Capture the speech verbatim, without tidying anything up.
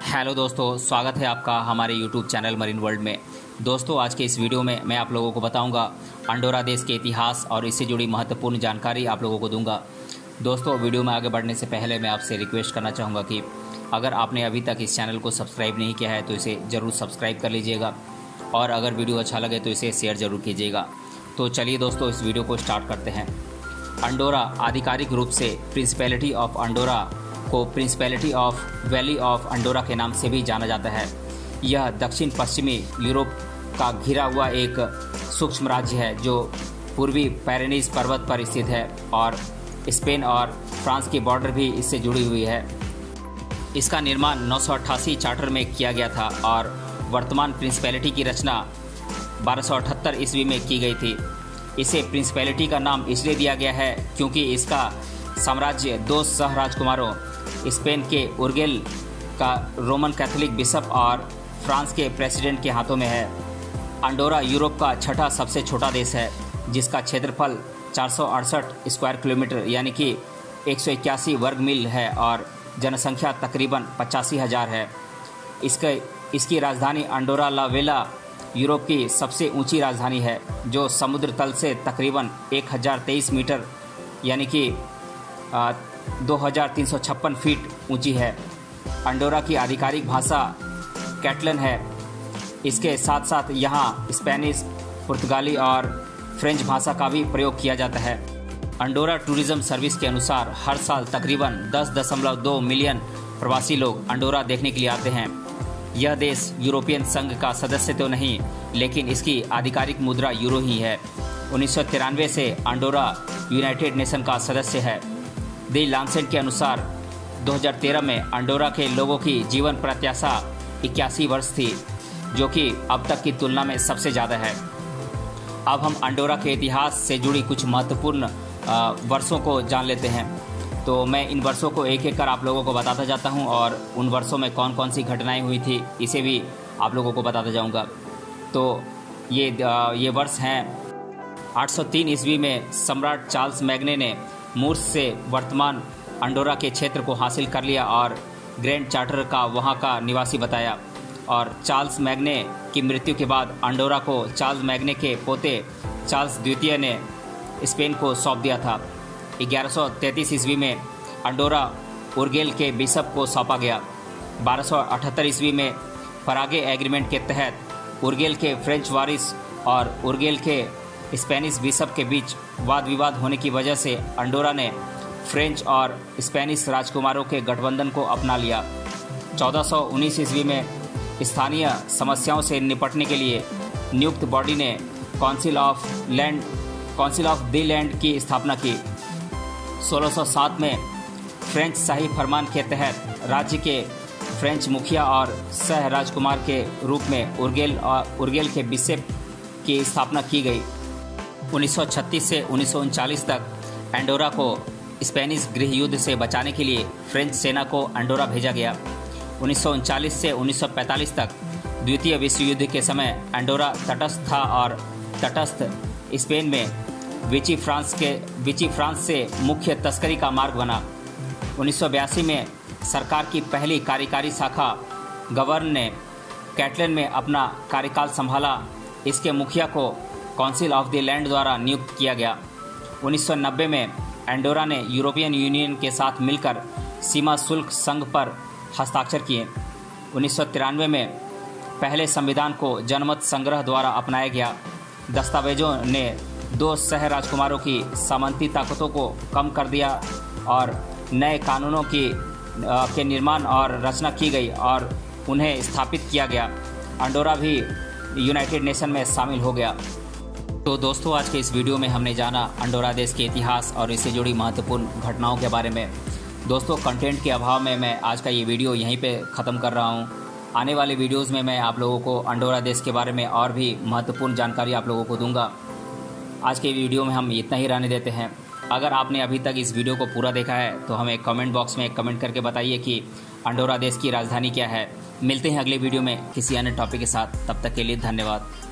Hello दोस्तों, स्वागत है आपका हमारे यूट्यूब चैनल मरीन वर्ल्ड में। दोस्तों, आज के इस वीडियो में मैं आप लोगों को बताऊंगा अंडोरा देश के इतिहास और इससे जुड़ी महत्वपूर्ण जानकारी आप लोगों को दूंगा। दोस्तों, वीडियो में आगे बढ़ने से पहले मैं आपसे रिक्वेस्ट करना चाहूँगा कि अगर आपने अभी तक इस चैनल को सब्सक्राइब नहीं किया है तो इसे ज़रूर सब्सक्राइब कर लीजिएगा और अगर वीडियो अच्छा लगे तो इसे शेयर ज़रूर कीजिएगा। तो चलिए दोस्तों, इस वीडियो को स्टार्ट करते हैं। अंडोरा आधिकारिक रूप से प्रिंसिपैलिटी ऑफ अंडोरा को principality of valley of Andorra के नाम से भी जाना जाता है। यह दक्षिण पश्चिमी यूरोप का घिरा हुआ एक सूक्ष्म राज्य है जो पूर्वी पैरेनीज पर्वत पर स्थित है और स्पेन और फ्रांस की बॉर्डर भी इससे जुड़ी हुई है। इसका निर्माण नौ सौ अट्ठासी चार्टर में किया गया था और वर्तमान प्रिंसिपैलिटी की रचना बारह सौ अठहत्तर ईस्वी में की गई थी। इसे प्रिंसिपैलिटी का नाम इसलिए दिया गया है क्योंकि इसका साम्राज्य दो सह राजकुमारों स्पेन के उर्गेल का रोमन कैथोलिक बिशप और फ्रांस के प्रेसिडेंट के हाथों में है। अंडोरा यूरोप का छठा सबसे छोटा देश है जिसका क्षेत्रफल चार सौ अड़सठ स्क्वायर किलोमीटर यानी कि एक सौ इक्यासी वर्ग मील है और जनसंख्या तकरीबन पचासी हज़ार है। इसके इसकी राजधानी अंडोरा ला वेला यूरोप की सबसे ऊंची राजधानी है जो समुद्र तल से तकरीबन एक हज़ार तेईस मीटर यानी कि दो हज़ार तीन सौ छप्पन फीट ऊंची है। अंडोरा की आधिकारिक भाषा कैटलन है। इसके साथ साथ यहाँ स्पेनिश, पुर्तगाली और फ्रेंच भाषा का भी प्रयोग किया जाता है। अंडोरा टूरिज्म सर्विस के अनुसार हर साल तकरीबन दस दशमलव दो मिलियन प्रवासी लोग अंडोरा देखने के लिए आते हैं। यह देश यूरोपियन संघ का सदस्य तो नहीं, लेकिन इसकी आधिकारिक मुद्रा यूरो ही है। उन्नीस सौ तिरानवे से अंडोरा यूनाइटेड नेशन का सदस्य है। दी लांसेट के अनुसार दो हज़ार तेरह में अंडोरा के लोगों की जीवन प्रत्याशा इक्यासी वर्ष थी, जो कि अब तक की तुलना में सबसे ज़्यादा है। अब हम अंडोरा के इतिहास से जुड़ी कुछ महत्वपूर्ण वर्षों को जान लेते हैं। तो मैं इन वर्षों को एक एक कर आप लोगों को बताता जाता हूं और उन वर्षों में कौन कौन सी घटनाएं हुई थी इसे भी आप लोगों को बताता जाऊंगा। तो ये ये वर्ष हैं आठ सौ तीन ईस्वी में सम्राट चार्ल्स मैग्ने ने मूर्स से वर्तमान अंडोरा के क्षेत्र को हासिल कर लिया और ग्रैंड चार्टर का वहां का निवासी बताया। और चार्ल्स मैग्ने की मृत्यु के बाद अंडोरा को चार्ल्स मैग्ने के पोते चार्ल्स द्वितीय ने स्पेन को सौंप दिया था। ग्यारह सौ तैंतीस ईस्वी में अंडोरा उर्गेल के बिशप को सौंपा गया। बारह सौ अठहत्तर ईस्वी में परागे एग्रीमेंट के तहत उर्गेल के फ्रेंच वारिस और उर्गेल के स्पेनिश बिशप के बीच वाद विवाद होने की वजह से अंडोरा ने फ्रेंच और स्पेनिश राजकुमारों के गठबंधन को अपना लिया। चौदह सौ उन्नीस ईस्वी में स्थानीय समस्याओं से निपटने के लिए नियुक्त बॉडी ने council of land council of the land की स्थापना की। सोलह सौ सात में फ्रेंच शाही फरमान के तहत राज्य के फ्रेंच मुखिया और सह राजकुमार के रूप में उर्गेल और उर्गेल के बिशप की स्थापना की गई। उन्नीस सौ छत्तीस से उन्नीस सौ उनचालीस तक अंडोरा को स्पेनिश गृह युद्ध से बचाने के लिए फ्रेंच सेना को अंडोरा भेजा गया। उन्नीस सौ उनचालीस से उन्नीस सौ पैंतालीस तक द्वितीय विश्व युद्ध के समय अंडोरा तटस्थ था और तटस्थ स्पेन में विची फ्रांस के विची फ्रांस से मुख्य तस्करी का मार्ग बना। उन्नीस सौ बयासी में सरकार की पहली कार्यकारी शाखा गवर्न ने कैटलन में अपना कार्यकाल संभाला। इसके मुखिया को काउंसिल ऑफ द लैंड द्वारा नियुक्त किया गया। उन्नीस सौ नब्बे में अंडोरा ने यूरोपियन यूनियन के साथ मिलकर सीमा शुल्क संघ पर हस्ताक्षर किए। उन्नीस सौ तिरानवे में पहले संविधान को जनमत संग्रह द्वारा अपनाया गया। दस्तावेजों ने दो सह राजकुमारों की सामंती ताकतों को कम कर दिया और नए कानूनों की के निर्माण और रचना की गई और उन्हें स्थापित किया गया। अंडोरा भी यूनाइटेड नेशन में शामिल हो गया। तो दोस्तों, आज के इस वीडियो में हमने जाना अंडोरा देश के इतिहास और इससे जुड़ी महत्वपूर्ण घटनाओं के बारे में। दोस्तों, कंटेंट के अभाव में मैं आज का ये वीडियो यहीं पे ख़त्म कर रहा हूँ। आने वाले वीडियोस में मैं आप लोगों को अंडोरा देश के बारे में और भी महत्वपूर्ण जानकारी आप लोगों को दूंगा। आज के वीडियो में हम इतना ही रहने देते हैं। अगर आपने अभी तक इस वीडियो को पूरा देखा है तो हमें कमेंट बॉक्स में कमेंट करके बताइए कि अंडोरा देश की राजधानी क्या है। मिलते हैं अगले वीडियो में किसी अन्य टॉपिक के साथ। तब तक के लिए धन्यवाद।